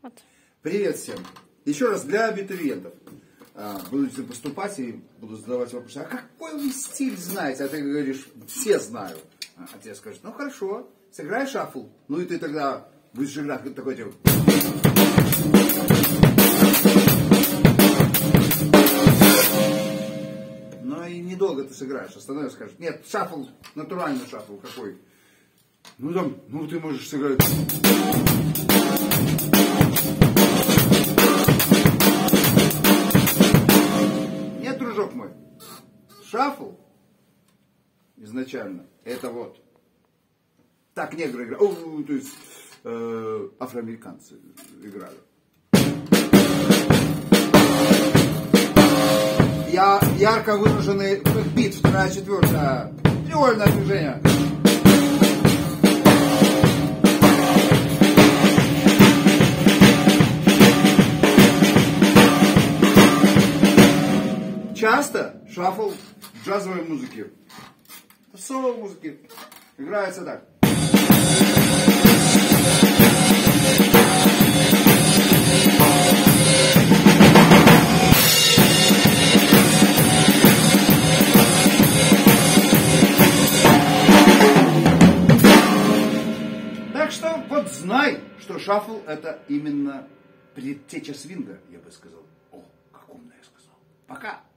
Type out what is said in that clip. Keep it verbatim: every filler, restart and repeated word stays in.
Вот. Привет всем. Еще раз для абитуриентов. Будете поступать и буду задавать вопросы. А какой вы стиль знаете? А ты говоришь, все знаю. А тебе скажут, ну хорошо, сыграй шафл. Ну и ты тогда будешь играть такой типа. Ну и недолго ты сыграешь. Остальное скажет, нет, шафл, натуральный шафл какой. Ну там, ну ты можешь сыграть. Нет, дружок мой, шафл изначально это вот. Так негры играют, о, то есть э, афроамериканцы играют. Я ярко выраженный бит, вторая, четвертая. Невольное движение. Часто шафл в джазовой музыке, в соло-музыке играется так. Так что вот знай, что шафл это именно предтеча свинга, я бы сказал. О, как умно я сказал. Пока.